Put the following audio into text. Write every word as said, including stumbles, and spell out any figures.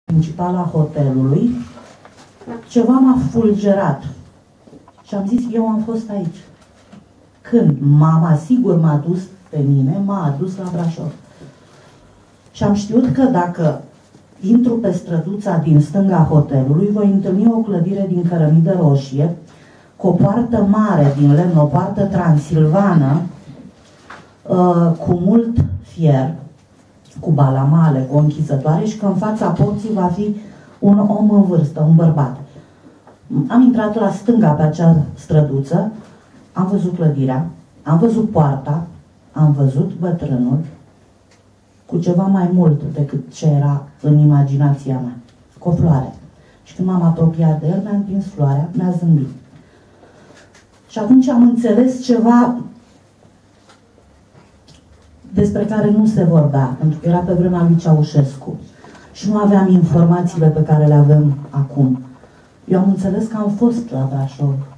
principala hotelului, ceva m-a fulgerat. Și am zis, eu am fost aici. Când mama, sigur m-a dus pe mine, m-a adus la Brașov. Și am știut că dacă intru pe străduța din stânga hotelului, voi întâlni o clădire din cărămidă roșie, cu o poartă mare din lemn, o poartă transilvană, cu mult fier, cu balamale, cu o închizătoare, și că în fața porții va fi un om în vârstă, un bărbat. Am intrat la stânga pe acea străduță, am văzut clădirea, am văzut poarta, am văzut bătrânul cu ceva mai mult decât ce era în imaginația mea, cu o floare. Și când m-am apropiat de el, mi-a împins floarea, mi-a zâmbit. Și atunci am înțeles ceva despre care nu se vorbea, pentru că era pe vremea lui Ceaușescu și nu aveam informațiile pe care le avem acum. Eu am înțeles că am fost la Brașov.